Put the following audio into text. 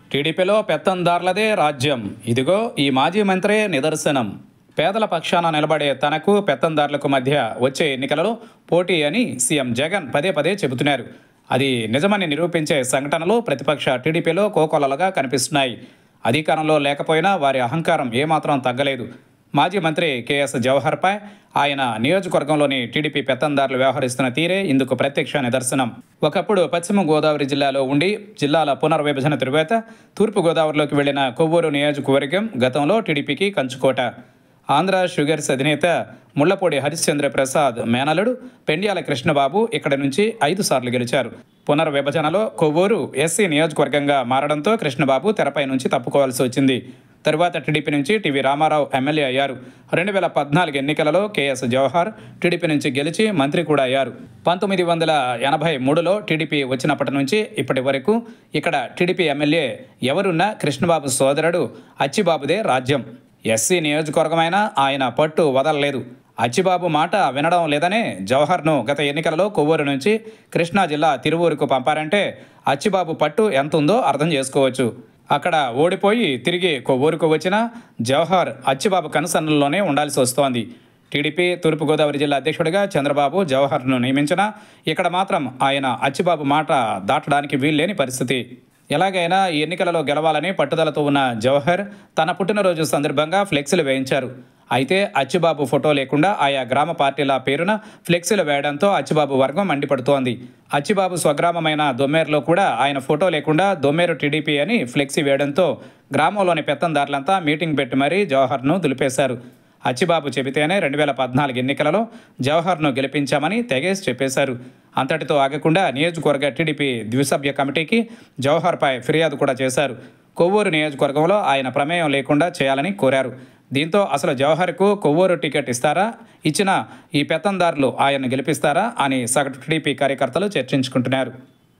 టీడీపీలో పెత్తందార్లదే రాజ్యం. ఇదిగో ఈ మాజీ మంత్రే నిదర్శనం. పేదల పక్షాన నిలబడే తనకు పెత్తందార్లకు మధ్య వచ్చే ఎన్నికలలో పోటీ అని సీఎం జగన్ పదే పదే చెబుతున్నారు. అది నిజమని నిరూపించే సంఘటనలు ప్రతిపక్ష టీడీపీలో కోకొల్లలుగా కనిపిస్తున్నాయి. అధికారంలో లేకపోయినా వారి అహంకారం ఏమాత్రం తగ్గలేదు. మాజీ మంత్రి కేఎస్ జవహర్పై ఆయన నియోజకవర్గంలోని టీడీపీ పెత్తందారులు వ్యవహరిస్తున్న తీరే ఇందుకు ప్రత్యక్ష నిదర్శనం. ఒకప్పుడు పశ్చిమ గోదావరి జిల్లాలో ఉండి జిల్లాల పునర్విభజన తరువాత తూర్పు గోదావరిలోకి వెళ్లిన కొవ్వూరు నియోజకవర్గం గతంలో టీడీపీకి కంచుకోట. ఆంధ్ర షుగర్స్ అధినేత ముళ్లపూడి హరిశ్చంద్ర ప్రసాద్ మేనలుడు పెండ్యాల కృష్ణబాబు ఇక్కడ నుంచి 5 సార్లు గెలిచారు. పునర్విభజనలో కొవ్వూరు ఎస్సీ నియోజకవర్గంగా మారడంతో కృష్ణబాబు తెరపై నుంచి తప్పుకోవాల్సి వచ్చింది. తరువాత టీడీపీ నుంచి టీవీ రామారావు ఎమ్మెల్యే అయ్యారు. 2014 ఎన్నికలలో కేఎస్ జవహర్ టీడీపీ నుంచి గెలిచి మంత్రి కూడా అయ్యారు. 1983లో టీడీపీ వచ్చినప్పటి నుంచి ఇప్పటి వరకు ఇక్కడ టీడీపీ ఎమ్మెల్యే ఎవరున్నా కృష్ణబాబు సోదరుడు అచ్చిబాబుదే రాజ్యం. ఎస్సీ నియోజకవర్గమైనా ఆయన పట్టు వదలలేదు. అచ్చిబాబు మాట వినడం లేదనే జవహర్ను గత ఎన్నికలలో కొవ్వూరు నుంచి కృష్ణా జిల్లా తిరువూరుకు పంపారంటే అచ్చిబాబు పట్టు ఎంత ఉందో అర్థం చేసుకోవచ్చు. అక్కడ ఓడిపోయి తిరిగి కొవ్వూరుకు వచ్చిన జవహర్ అచ్చిబాబు కనుసన్నల్లోనే ఉండాల్సి వస్తోంది. టీడీపీ తూర్పుగోదావరి జిల్లా అధ్యక్షుడిగా చంద్రబాబు జవహర్ను నియమించినా ఇక్కడ మాత్రం ఆయన అచ్చిబాబు మాట దాటడానికి వీల్లేని పరిస్థితి. ఎలాగైనా ఈ ఎన్నికలలో గెలవాలని పట్టుదలతో ఉన్న జవహర్ తన పుట్టినరోజు సందర్భంగా ఫ్లెక్సీలు వేయించారు. అయితే అచ్చిబాబు ఫోటో లేకుండా ఆయా గ్రామ పార్టీల పేరున ఫ్లెక్సీలు వేయడంతో అచ్చిబాబు వర్గం మండిపడుతోంది. అచ్చిబాబు స్వగ్రామమైన దొమ్మేరులో కూడా ఆయన ఫోటో లేకుండా దొమ్మేరు టీడీపీ అని ఫ్లెక్సీ వేయడంతో గ్రామంలోని పెత్తందారులంతా మీటింగ్ పెట్టి మరీ జవహర్ను దులిపేశారు. అచ్చిబాబు చెబితేనే 2014 ఎన్నికలలో జవహర్ను గెలిపించామని తెగేసి చెప్పేశారు. అంతటితో ఆగకుండా నియోజకవర్గ టీడీపీ ద్విసభ్య కమిటీకి జవహర్పై ఫిర్యాదు కూడా చేశారు. కొవ్వూరు నియోజకవర్గంలో ఆయన ప్రమేయం లేకుండా చేయాలని కోరారు. దీంతో అసలు జవహర్కు కొవ్వూరు టికెట్ ఇస్తారా, ఇచ్చినా ఈ పెత్తందారులు ఆయన్ను గెలిపిస్తారా అని సగటు టీడీపీ కార్యకర్తలు చర్చించుకుంటున్నారు.